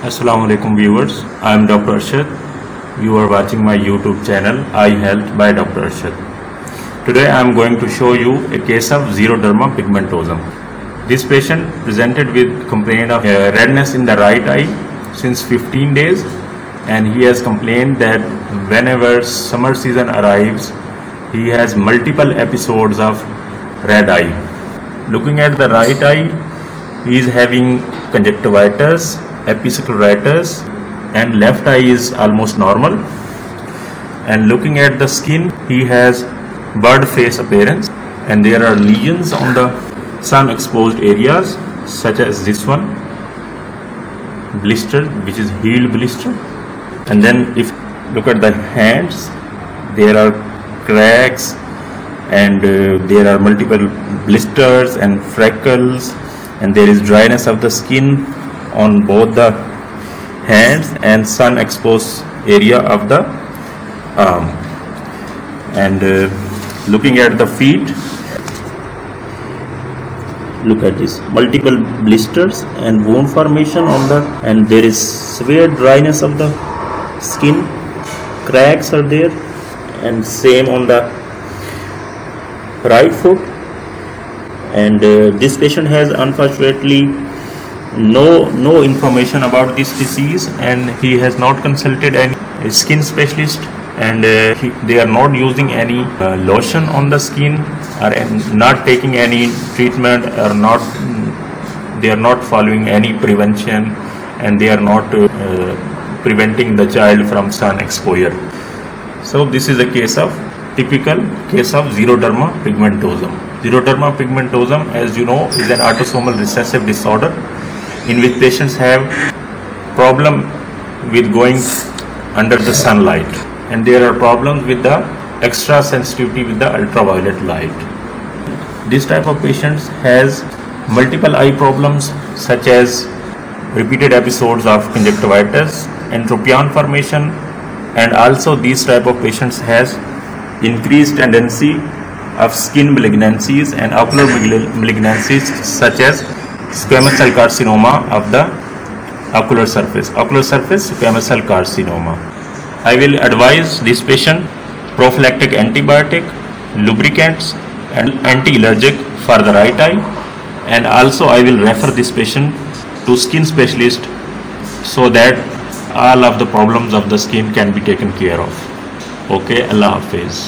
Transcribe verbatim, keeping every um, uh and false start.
Assalamu alaikum viewers, I am doctor Arshad. You are watching my YouTube channel Eye Health by doctor Arshad. Today I am going to show you a case of Xeroderma pigmentosum. This patient presented with complaint of uh, redness in the right eye since fifteen days, and he has complained that whenever summer season arrives he has multiple episodes of red eye. Looking at the right eye, he is having conjunctivitis, episcleritis, and left eye is almost normal. And looking at the skin, he has bird face appearance, and there are lesions on the sun exposed areas such as this one, blister, which is healed blister. And then if look at the hands, there are cracks and uh, there are multiple blisters and freckles, and there is dryness of the skin on both the hands and sun exposed area of the arm. And uh, looking at the feet, look at this, multiple blisters and wound formation on the, and there is severe dryness of the skin, cracks are there, and same on the right foot. And uh, this patient has unfortunately no no information about this disease, and he has not consulted any skin specialist, and uh, he, they are not using any uh, lotion on the skin, or not taking any treatment, or not they are not following any prevention, and they are not uh, preventing the child from sun exposure. So this is a case of typical case of Xeroderma pigmentosum. Xeroderma pigmentosum, as you know, is an autosomal recessive disorder in which patients have problem with going under the sunlight, and there are problems with the extra sensitivity with the ultraviolet light. This type of patients has multiple eye problems such as repeated episodes of conjunctivitis, entropion formation, and also these type of patients has increased tendency of skin malignancies and ocular malignancies such as squamous cell carcinoma of the ocular surface, ocular surface squamous cell carcinoma. I will advise this patient prophylactic antibiotic, lubricants, and anti-allergic for the right eye, and also I will refer this patient to skin specialist so that all of the problems of the skin can be taken care of. Okay, Allah Hafiz.